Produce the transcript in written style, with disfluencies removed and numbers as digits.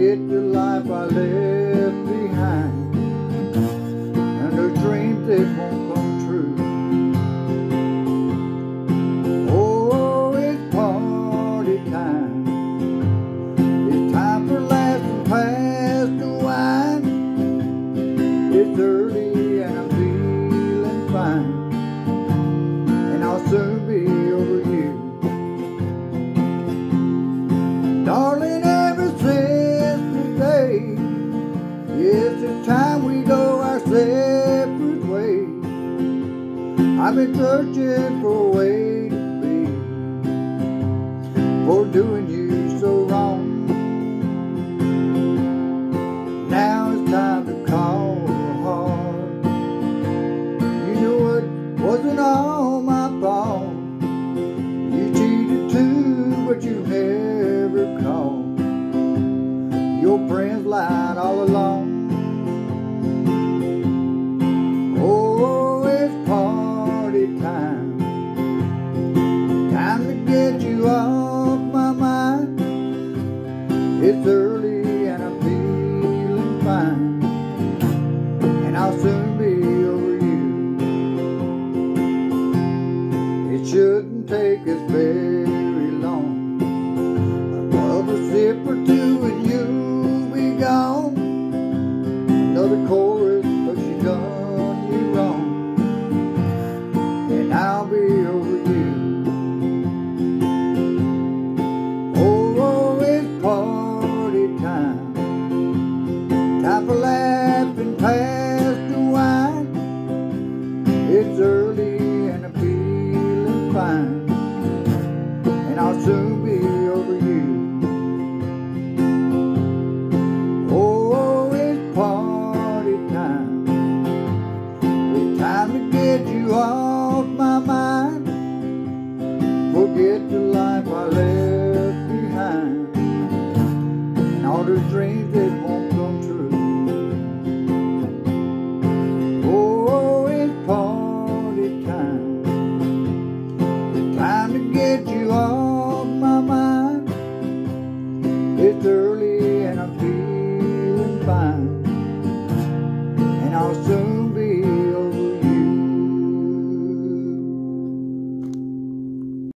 Forget the life I left behind, and the dreams that won't come true. Oh, it's party time. It's time for laughs and pass the wine. It's early and I'm feeling fine, and I'll soon be over you. Darling, ever since today, it's the time we go our separate ways. I've been searching for a way to be, for doing you so wrong. Now it's time to call a heart. You know it wasn't all my fault. You cheated too, but you never called. Your friends lied all along. Oh, it's party time. Time to get you off my mind. It's early and I'm feeling fine, and I'll soon be over you. It shouldn't take us very long. Another sip or two and you'll be gone. Another chorus, but you done you wrong, and I'll be over you. Oh, it's party time. Time for laugh and pass the wine. It's early and I'm feeling fine, and I'll soon be over you. Oh, it's party time. It's time to get you off my mind. Forget the life I left behind, and all the dreams that won't come true. Oh, it's party time. It's time to get you off my mind. It's early